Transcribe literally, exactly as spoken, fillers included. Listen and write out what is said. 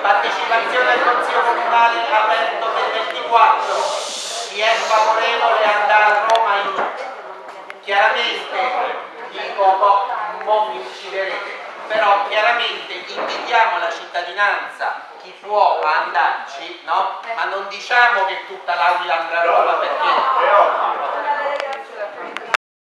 Partecipazione al Consiglio Comunale aperto per il ventiquattro. Chi è favorevole ad andare a Roma in... Chiaramente dico, non mi ucciderete, però chiaramente invitiamo la cittadinanza, chi può a andarci, no? Ma non diciamo che tutta l'Aquila andrà a Roma perché...